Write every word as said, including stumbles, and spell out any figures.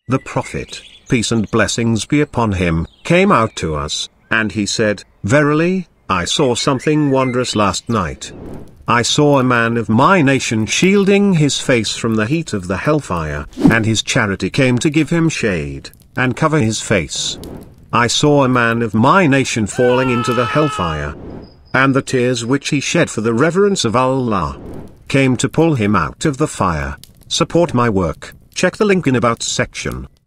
The Prophet, peace and blessings be upon him, came out to us, and he said, "Verily, I saw something wondrous last night. I saw a man of my nation shielding his face from the heat of the hellfire, and his charity came to give him shade, and cover his face. I saw a man of my nation falling into the hellfire, and the tears which he shed for the reverence of Allah came to pull him out of the fire. Support my work, check the link in About section."